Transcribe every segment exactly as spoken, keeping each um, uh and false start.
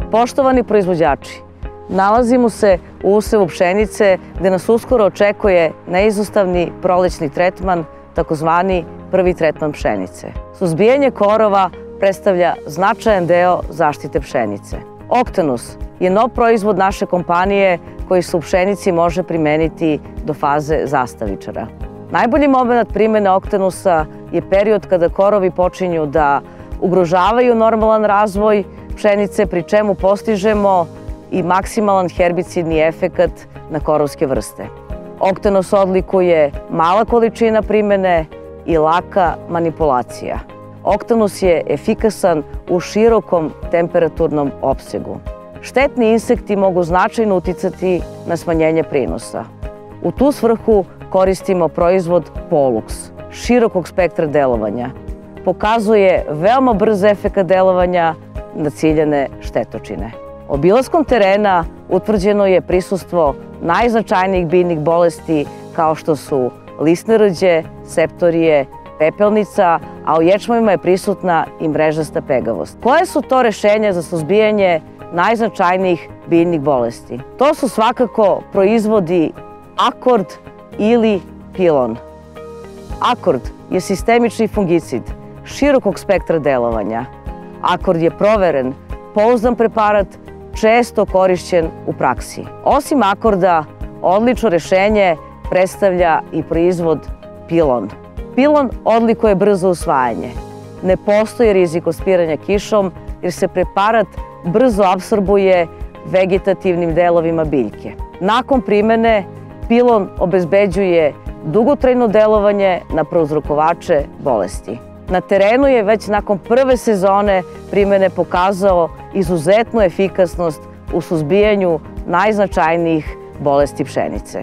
Poštovani proizvođači, nalazimo se u usevu pšenice gde nas uskoro očekuje neizostavni prolećni tretman, takozvani prvi tretman pšenice. Suzbijanje korova predstavlja značajan deo zaštite pšenice. Octanus je nov proizvod naše kompanije koji se u pšenici može primeniti do faze zastavičara. Najbolji moment primene Octanusa je period kada korovi počinju da ugrožavaju normalan razvoj pšenice, pri čemu postižemo i maksimalan herbicidni efekat na korovske vrste. Octanus odlikuje mala količina primene i laka manipulacija. Octanus je efikasan u širokom temperaturnom opsegu. Štetni insekti mogu značajno uticati na smanjenje prinosa. U tu svrhu koristimo proizvod Pollux, širokog spektra delovanja. Pokazuje veoma brz efekat delovanja na ciljane štetočine. Obilaskom terena utvrđeno je prisustvo najznačajnijih biljnih bolesti kao što su lisne rđe, septorije, pepelnica, a u ječmovima je prisutna i mrežasta pegavost. Koje su to rešenja za suzbijanje najznačajnijih biljnih bolesti? To su svakako proizvodi Accord ili Pilon. Accord je sistemični fungicid širokog spektra delovanja. Accord je proveren, pouzdan preparat, često korišćen u praksi. Osim Accorda, odlično rešenje predstavlja i proizvod Pilon. Pilon odlikuje brzo usvajanje. Ne postoji rizik od spiranja kišom jer se preparat brzo apsorbuje vegetativnim delovima biljke. Nakon primene, Pilon obezbeđuje dugotrajno delovanje na prouzrokovače bolesti. Na terenu je već nakon prve sezone primene pokazao izuzetnu efikasnost u suzbijanju najznačajnijih bolesti pšenice.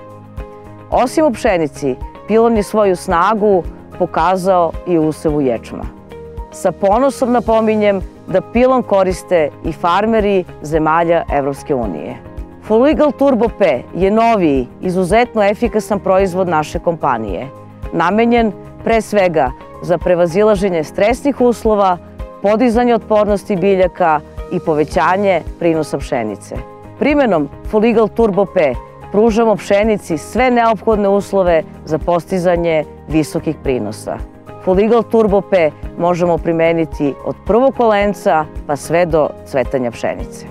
Osim u pšenici, Pilon je svoju snagu pokazao i u usevu ječma. Sa ponosom napominjem da Pilon koriste i farmeri zemalja Evropske unije. Fuligal Turbo P je noviji, izuzetno efikasan proizvod naše kompanije, namenjen pre svega za prevazilaženje stresnih uslova, podizanje otpornosti biljaka i povećanje prinosa pšenice. Primenom Fuligal Turbo P pružamo pšenici sve neophodne uslove za postizanje visokih prinosa. Fuligal Turbo P možemo primeniti od prvog kolenca pa sve do cvetanja pšenice.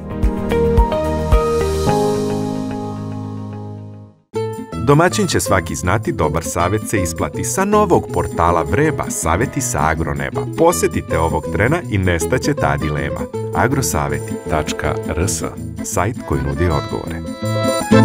Domaćin će svaki znati, dobar savjet se isplati. Sa novog portala Vreba, savjeti sa agroneba. Posjetite ovog trena i nestaće ta dilema. agrosaveti tačka rs, sajt koji nudi odgovore.